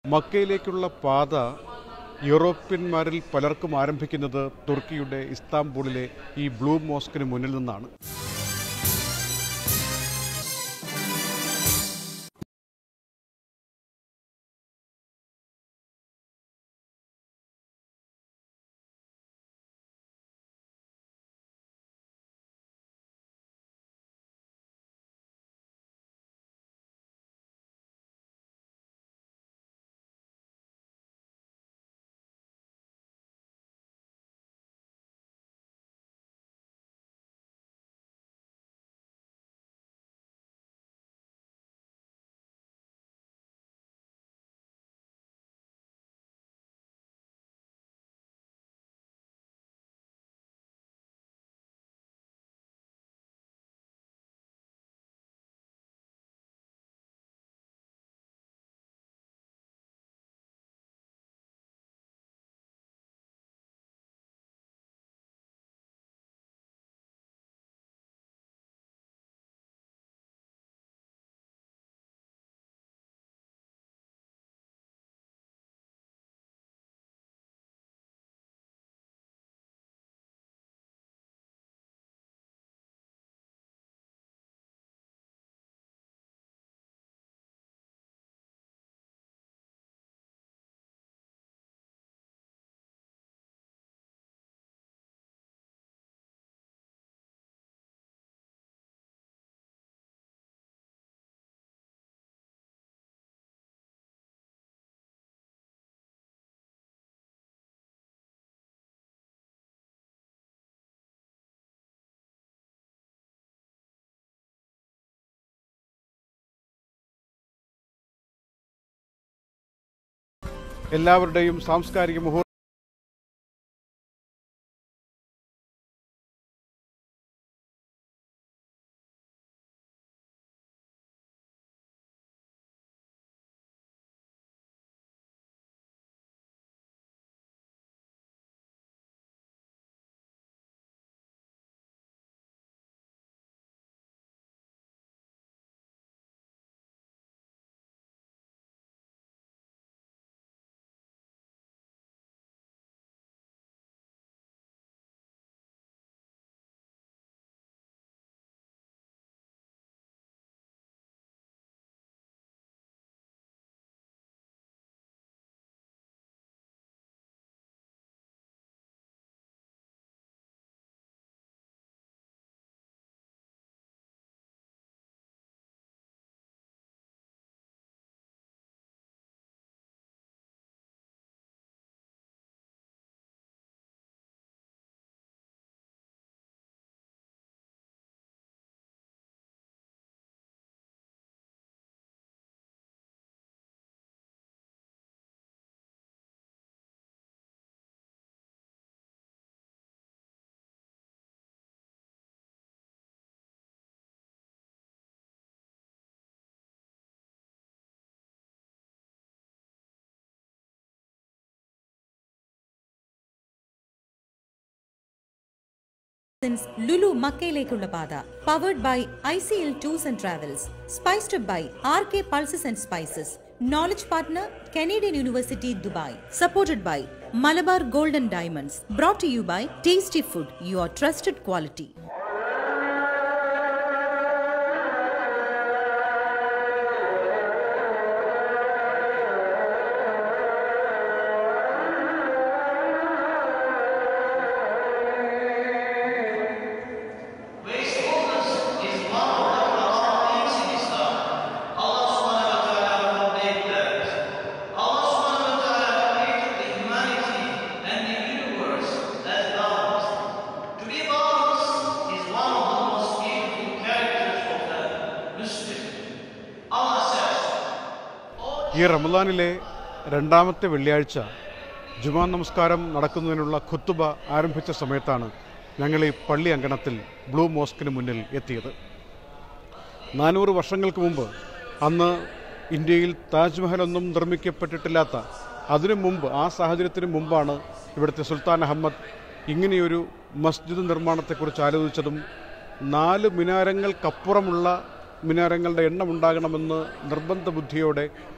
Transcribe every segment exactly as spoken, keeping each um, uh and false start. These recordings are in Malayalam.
മക്കയിലേക്കുള്ള പാത യൂറോപ്യന്മാരിൽ പലർക്കും ആരംഭിക്കുന്നത് തുർക്കിയുടെ ഇസ്താംബൂളിലെ ഈ ബ്ലൂ മോസ്കിന് മുന്നിൽ നിന്നാണ്. എല്ലാവരുടെയും സാംസ്കാരിക മുഹൂർത്തം Lulu മക്കയിലേക്കുള്ള പാത powered by I C L Tours and Travels, spiced up by R K Pulses and Spices, knowledge partner Canadian University Dubai, supported by Malabar Gold and Diamonds, brought to you by Tasty Food, your trusted quality. ഈ റമദാനിലെ രണ്ടാമത്തെ വെള്ളിയാഴ്ച ജുമാ നമസ്കാരം നടക്കുന്നതിനുള്ള ഖുത്തുബ ആരംഭിച്ച സമയത്താണ് ഞങ്ങൾ ഈ പള്ളി അങ്കണത്തിൽ ബ്ലൂ മോസ്കിന് മുന്നിൽ എത്തിയത്. നാനൂറ് വർഷങ്ങൾക്ക് മുമ്പ്, അന്ന് ഇന്ത്യയിൽ താജ്മഹലൊന്നും നിർമ്മിക്കപ്പെട്ടിട്ടില്ലാത്ത, അതിനു മുമ്പ്, ആ സാഹചര്യത്തിന് മുമ്പാണ് ഇവിടുത്തെ സുൽത്താൻ അഹമ്മദ് ഇങ്ങനെയൊരു മസ്ജിദ് നിർമ്മാണത്തെക്കുറിച്ച് ആലോചിച്ചതും നാല് മിനാരങ്ങൾക്കപ്പുറമുള്ള മിനാരങ്ങളുടെ എണ്ണം ഉണ്ടാകണമെന്ന് നിർബന്ധ ബുദ്ധിയോടെ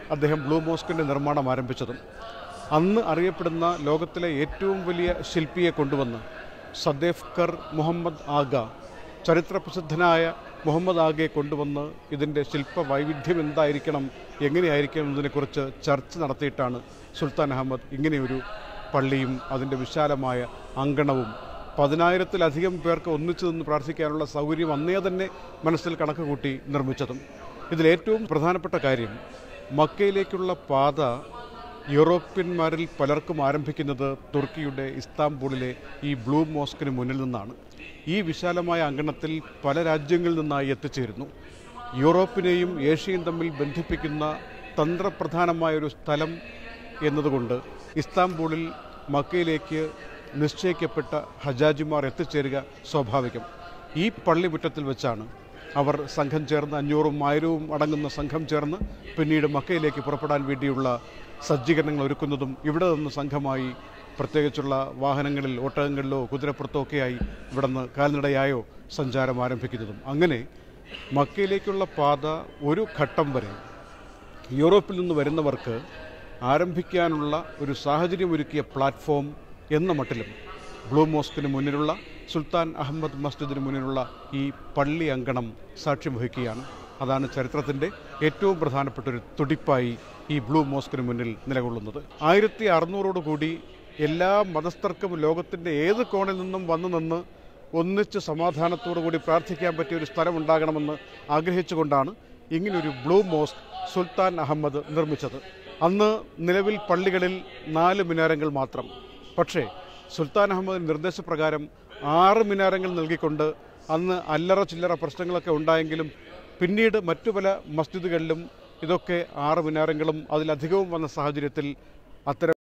അദ്ദേഹം ബ്ലൂ മോസ്കിൻ്റെ നിർമ്മാണം ആരംഭിച്ചതും. അന്ന് അറിയപ്പെടുന്ന ലോകത്തിലെ ഏറ്റവും വലിയ ശില്പിയെ കൊണ്ടുവന്ന് സദേഫ്കർ മുഹമ്മദ് ആഗ, ചരിത്രപ്രസിദ്ധനായ മുഹമ്മദ് ആഗയെ കൊണ്ടുവന്ന് ഇതിൻ്റെ ശില്പ വൈവിധ്യം എന്തായിരിക്കണം, എങ്ങനെയായിരിക്കണം എന്നതിനെക്കുറിച്ച് ചർച്ച നടത്തിയിട്ടാണ് സുൽത്താൻ അഹമ്മദ് ഇങ്ങനെയൊരു പള്ളിയും അതിൻ്റെ വിശാലമായ അങ്കണവും പതിനായിരത്തിലധികം പേർക്ക് ഒന്നിച്ചു നിന്ന് പ്രാർത്ഥിക്കാനുള്ള സൗകര്യം അന്നേ തന്നെ മനസ്സിൽ കണക്ക് കൂട്ടി നിർമ്മിച്ചതും. ഇതിലേറ്റവും പ്രധാനപ്പെട്ട കാര്യം, മക്കയിലേക്കുള്ള പാത യൂറോപ്യന്മാരിൽ പലർക്കും ആരംഭിക്കുന്നത് തുർക്കിയുടെ ഇസ്താംബൂളിലെ ഈ ബ്ലൂ മോസ്കിന് മുന്നിൽ നിന്നാണ്. ഈ വിശാലമായ അങ്കണത്തിൽ പല രാജ്യങ്ങളിൽ നിന്നായി എത്തിച്ചേരുന്നു. യൂറോപ്പിനെയും ഏഷ്യയും തമ്മിൽ ബന്ധിപ്പിക്കുന്ന തന്ത്രപ്രധാനമായൊരു സ്ഥലം എന്നതുകൊണ്ട് ഇസ്താംബൂളിൽ മക്കയിലേക്ക് നിശ്ചയിക്കപ്പെട്ട ഹജാജിമാർ എത്തിച്ചേരുക സ്വാഭാവികം. ഈ പള്ളിമുറ്റത്തിൽ വെച്ചാണ് അവർ സംഘം ചേർന്ന്, അഞ്ഞൂറും ആയിരവും അടങ്ങുന്ന സംഘം ചേർന്ന് പിന്നീട് മക്കയിലേക്ക് പുറപ്പെടാൻ വേണ്ടിയുള്ള സജ്ജീകരണങ്ങൾ ഒരുക്കുന്നതും ഇവിടെ നിന്ന് സംഘമായി പ്രത്യേകിച്ചുള്ള വാഹനങ്ങളിൽ, ഒട്ടകങ്ങളിലോ കുതിരപ്പുറത്തോ ഒക്കെയായി ഇവിടെ നിന്ന് കാൽനടയായോ സഞ്ചാരം ആരംഭിക്കുന്നതും. അങ്ങനെ മക്കയിലേക്കുള്ള പാത ഒരു ഘട്ടം വരെ യൂറോപ്പിൽ നിന്ന് വരുന്നവർക്ക് ആരംഭിക്കാനുള്ള ഒരു സാഹചര്യമൊരുക്കിയ പ്ലാറ്റ്ഫോം എന്ന മട്ടിലും ബ്ലൂ മോസ്കിന് മുന്നിലുള്ള സുൽത്താൻ അഹമ്മദ് മസ്ജിദിന് മുന്നിലുള്ള ഈ പള്ളി അങ്കണം സാക്ഷ്യം വഹിക്കുകയാണ്. അതാണ് ചരിത്രത്തിൻ്റെ ഏറ്റവും പ്രധാനപ്പെട്ട ഒരു തുടിപ്പായി ഈ ബ്ലൂ മോസ്കിന് മുന്നിൽ നിലകൊള്ളുന്നത്. ആയിരത്തി അറുന്നൂറോട് കൂടി എല്ലാ മതസ്ഥർക്കും ലോകത്തിൻ്റെ ഏത് കോണിൽ നിന്നും വന്നു നിന്ന് ഒന്നിച്ച് സമാധാനത്തോടു കൂടി പ്രാർത്ഥിക്കാൻ പറ്റിയ ഒരു സ്ഥലം ഉണ്ടാകണമെന്ന് ആഗ്രഹിച്ചുകൊണ്ടാണ് ഇങ്ങനൊരു ബ്ലൂ മോസ്ക് സുൽത്താൻ അഹമ്മദ് നിർമ്മിച്ചത്. അന്ന് നിലവിൽ പള്ളികളിൽ നാല് മിനാരങ്ങൾ മാത്രം. പക്ഷേ സുൽത്താൻ അഹമ്മദിൻ്റെ നിർദ്ദേശപ്രകാരം ആറ് മിനാരങ്ങൾ നൽകിക്കൊണ്ട് അന്ന് അല്ലറ ചില്ലറ പ്രശ്നങ്ങളൊക്കെ ഉണ്ടായെങ്കിലും പിന്നീട് മറ്റു പല മസ്ജിദുകളിലും ഇതൊക്കെ ആറ് മിനാരങ്ങളും അതിലധികവും വന്ന സാഹചര്യത്തിൽ അത്തരം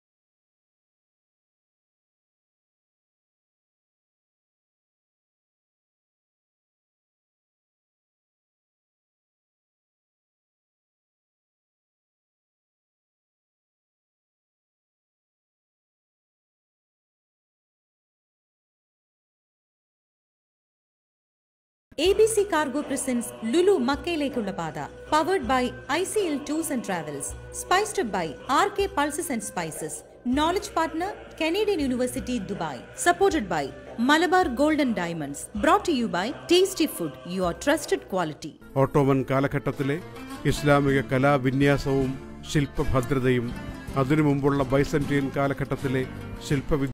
A B C Cargo presents Lulu മക്കയിലേക്കുള്ള പാത. Powered by I C L Tours and Travels. Spiced up by R K Pulses and Spices. Knowledge partner Canadian University, Dubai. Supported by Malabar Gold and Diamonds. Brought to you by Tasty Food, your trusted quality. Ottoman കാലഘട്ടത്തിലെ ഇസ്ലാമിക കലാവിന്യാസവും ശില്പഭദ്രതയും അതിനു മുമ്പുള്ള ബൈസന്റീൻ കാലഘട്ടത്തിലെ ശില്പ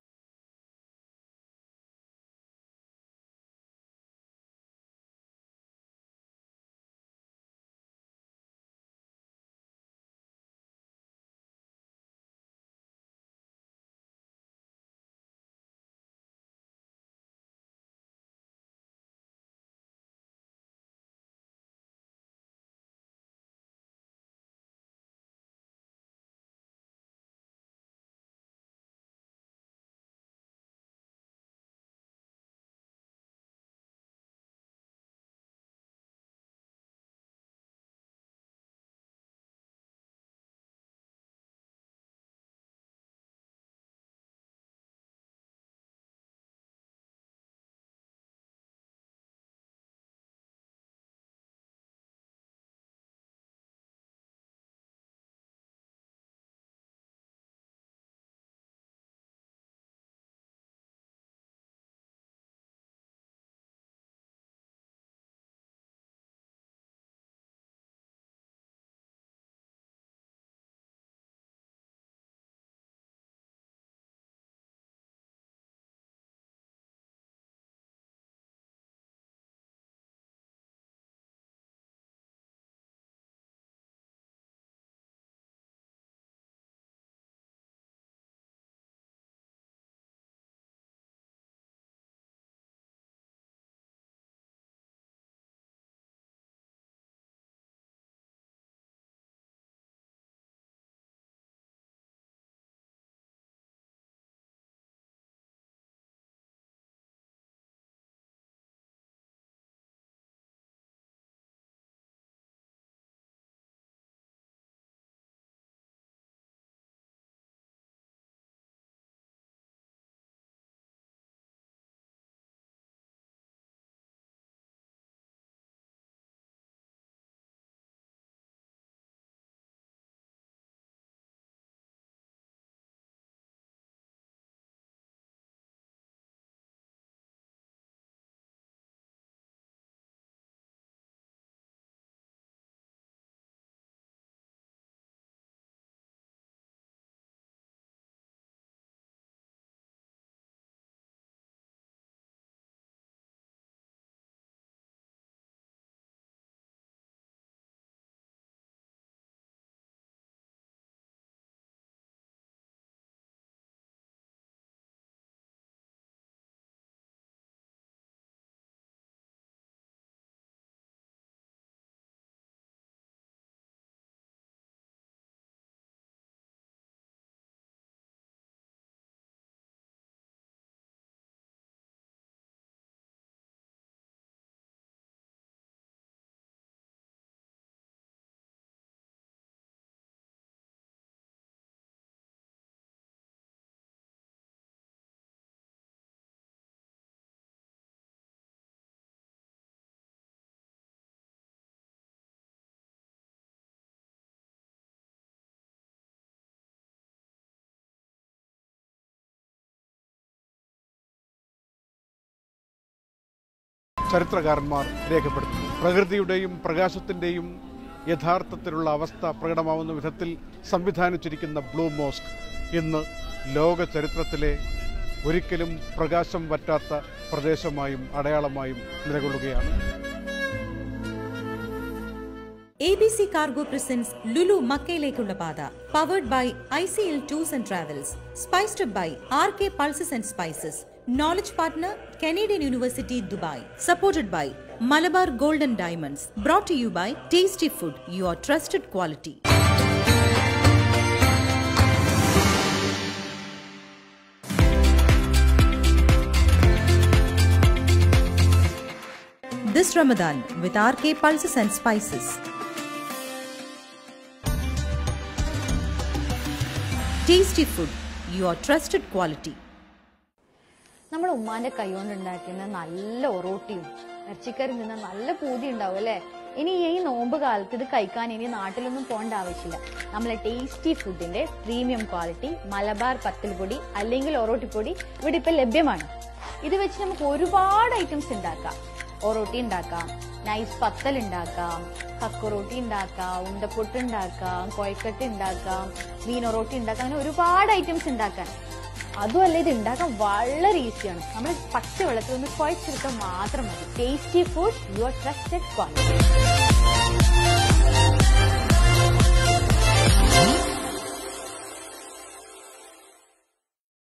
ചരിത്രകാരന്മാർ രേഖപ്പെടുത്തുന്നു. പ്രകൃതിയുടെയും പ്രകാശത്തിൻ്റെയും യഥാർത്ഥത്തിലുള്ള അവസ്ഥ പ്രകടമാവുന്ന വിധത്തിൽ സംവിധാനിച്ചിരിക്കുന്ന ബ്ലൂ മോസ്ക് ഇന്ന് ലോക ചരിത്രത്തിലെ ഒരിക്കലും പ്രകാശം വറ്റാത്ത പ്രദേശമായും അടയാളമായും നിലകൊള്ളുകയാണ്. A B C Cargo presents Lulu മക്കയിലേക്കുള്ള പാത. Powered by I C L Tours and Travels. Spiced up by R K Pulses and Spices. Knowledge partner Canadian University, Dubai. Supported by Malabar Gold and Diamonds. Brought to you by Tasty Food, your trusted quality. This Ramadan with R K Pulses and Spices. Tasty Food, your trusted quality. നമ്മുടെ ഉമ്മാന്റെ കൈകൊണ്ട് ഉണ്ടാക്കുന്ന നല്ല ഒറോട്ടിയും ഇറച്ചിക്കറി നിന്ന് നല്ല പൂതി ഉണ്ടാവും അല്ലെ. ഇനി ഈ നോമ്പ് കാലത്ത് ഇത് കഴിക്കാൻ ഇനി നാട്ടിലൊന്നും പോകേണ്ട ആവശ്യമില്ല. നമ്മളെ ടേസ്റ്റി ഫുഡിന്റെ പ്രീമിയം ക്വാളിറ്റി മലബാർ പത്തൽ പൊടി അല്ലെങ്കിൽ ഒറോട്ടിപ്പൊടി ഇവിടെ ഇപ്പൊ ലഭ്യമാണ്. ഇത് വെച്ച് നമുക്ക് ഒരുപാട് ഐറ്റംസ് ഉണ്ടാക്കാം. ഒറോട്ടി ഉണ്ടാക്കാം, നൈസ് പത്തൽ ഉണ്ടാക്കാം, കക്കൊറോട്ടി ഉണ്ടാക്കാം, ഉണ്ടപ്പൊട്ട് ഉണ്ടാക്കാം, കോഴിക്കട്ട് ഉണ്ടാക്കാം, മീൻ ഒറോട്ടി ഉണ്ടാക്കാം, അങ്ങനെ ഒരുപാട് ഐറ്റംസ് ഉണ്ടാക്കാൻ. അതുമല്ല ഇത് ഉണ്ടാക്കാൻ വളരെ ഈസിയാണ്. നമ്മൾ പച്ചവെള്ളത്തിൽ ഒന്ന് കുഴച്ചെടുക്കാൻ മാത്രം മതി. Tasty food, your trusted quality.